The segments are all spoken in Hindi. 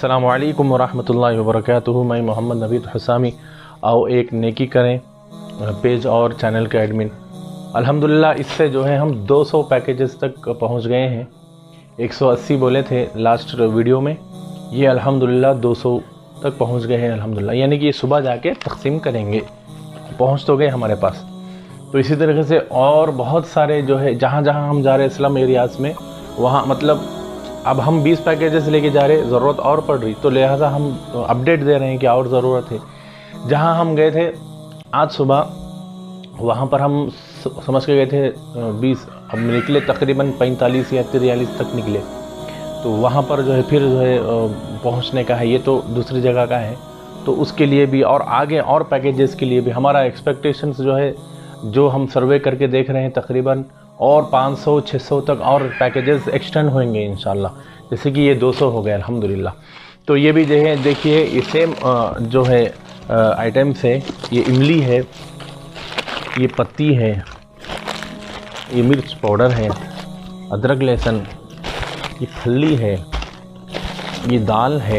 अस्सलामु अलैकुम वरहमतुल्लाहि वबरकातुहू। मैं मोहम्मद नवीद हुसामी। आओ एक नेकी करें पेज और चैनल के एडमिन। अल्हम्दुलिल्लाह इससे जो है हम 200 पैकेजेस तक पहुंच गए हैं। 180 बोले थे लास्ट वीडियो में, ये अल्हम्दुलिल्लाह 200 तक पहुंच गए हैं अल्हम्दुलिल्लाह। यानी कि ये सुबह जाके तकसीम करेंगे, पहुंच तो गए हमारे पास। तो इसी तरीके से और बहुत सारे जो है जहाँ जहाँ हम जा रहे हैं स्लम एरियाज़ में, वहाँ मतलब अब हम 20 पैकेजेस लेके जा रहे, ज़रूरत और पड़ रही तो लिहाजा हम अपडेट दे रहे हैं कि और ज़रूरत है। जहाँ हम गए थे आज सुबह, वहाँ पर हम समझ के गए थे 20, अब निकले तकरीबन 45 या 43 तक निकले। तो वहाँ पर जो है फिर जो है पहुँचने का है, ये तो दूसरी जगह का है। तो उसके लिए भी और आगे और पैकेजेस के लिए भी हमारा एक्सपेक्टेशंस जो है, जो हम सर्वे करके देख रहे हैं, तकरीबन और 500-600 तक और पैकेजेस एक्सटेंड होंगे इंशाल्लाह। जैसे कि ये 200 हो गए अल्हम्दुलिल्लाह। तो ये भी जो है देखिए, ये सेम जो है आइटम्स है। ये इमली है, ये पत्ती है, ये मिर्च पाउडर है, अदरक लहसुन, ये फली है, ये दाल है,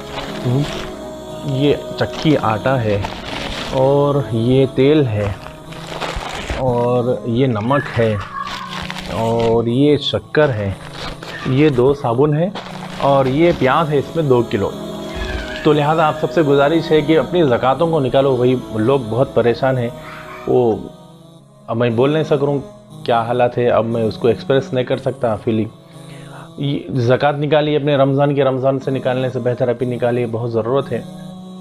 ये चक्की आटा है, और ये तेल है, और ये नमक है, और ये शक्कर है, ये 2 साबुन है, और ये प्याज है इसमें 2 किलो। तो लिहाजा आप सबसे गुजारिश है कि अपनी ज़कातों को निकालो। वही लोग बहुत परेशान हैं, वो अब मैं बोल नहीं सक रहा हूँ क्या हालात है, अब मैं उसको एक्सप्रेस नहीं कर सकता फीलिंग। ज़कात निकालिए अपने रमज़ान से निकालने से बेहतर अभी निकालिए, बहुत ज़रूरत है।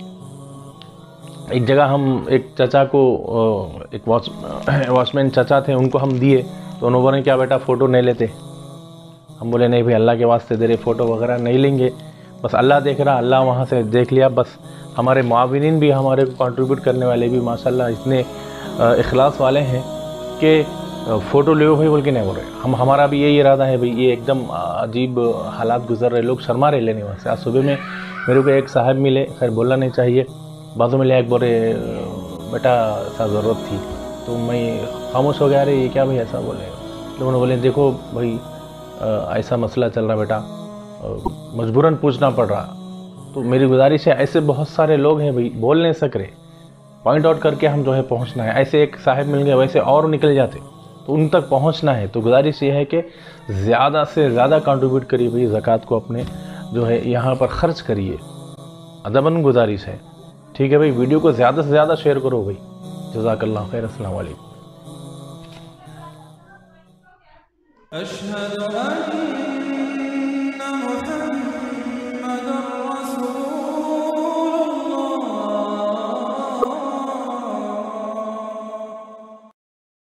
एक जगह हम एक चाचा को, एक वॉचमैन चाचा थे, उनको हम दिए तो उन्होंने बोले क्या बेटा फ़ोटो नहीं लेते। हम बोले नहीं भाई, अल्लाह के वास्ते दे रहे, फ़ोटो वगैरह नहीं लेंगे, बस अल्लाह देख रहा, अल्लाह वहाँ से देख लिया बस। हमारे मुआविनीन भी, हमारे को कंट्रीब्यूट करने वाले भी माशाल्लाह इतने इखलास वाले हैं कि फ़ोटो ले भाई बोल के नहीं बोल रहे। हमारा भी यही इरादा है भाई। ये एकदम अजीब हालात गुजर रहे, लोग शर्मा रहे लेने वहाँ से। आज सुबह में मेरे को एक साहब मिले, खैर बोलना नहीं चाहिए, बातों में ले एक बोले बेटा ऐसा ज़रूरत थी, तो मैं खामोश हो गया। अरे ये क्या भाई ऐसा बोले। लोगों ने बोले देखो भाई ऐसा मसला चल रहा बेटा, मजबूरन पूछना पड़ रहा। तो मेरी गुजारिश है, ऐसे बहुत सारे लोग हैं भाई, बोल नहीं सक रहे, पॉइंट आउट करके हम जो है पहुंचना है। ऐसे एक साहब मिल गए, वैसे और निकल जाते, तो उन तक पहुंचना है। तो गुजारिश ये है कि ज़्यादा से ज़्यादा कंट्रीब्यूट करिए भाई, ज़कात को अपने जो है यहाँ पर ख़र्च करिए, अदबन गुजारिश है। ठीक है भाई, वीडियो को ज़्यादा से ज़्यादा शेयर करो भाई। जज़ाकल्लाह खैर। अस्सलाम वालेकुम।